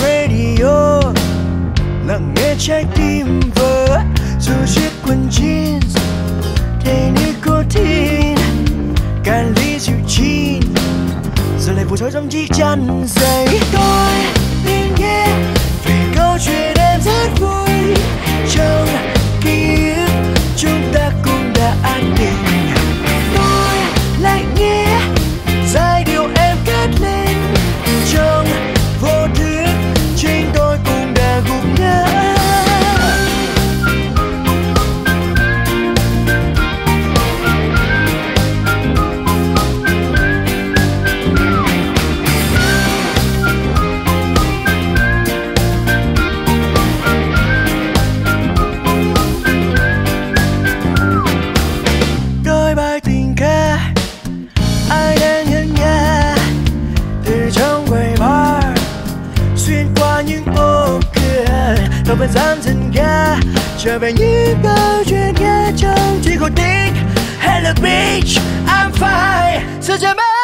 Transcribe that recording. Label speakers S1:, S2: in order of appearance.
S1: radio, lắng nghe trái tim vỡ. Dù chiếc quần jeans đầy nicotine, cạn ly rượu chin, giờ lại vui thối trong chiếc chăn giày. Tôi nên nghe về câu chuyện em rất vui, trong ký ức chúng ta cũng đã an định. Tôi lại nghe giai điệu em cất lên, trong vô thức chính tôi cũng đã gục ngã. Đôi bài tình ca ai đang nhấn nha, từ trong quầy bar xuyên qua những ô cửa, tôi vẫn dám dần ga trở về những câu chuyện nghe trong chỉ có tiếng Hello Beach, I'm fine. Giờ chờ mãi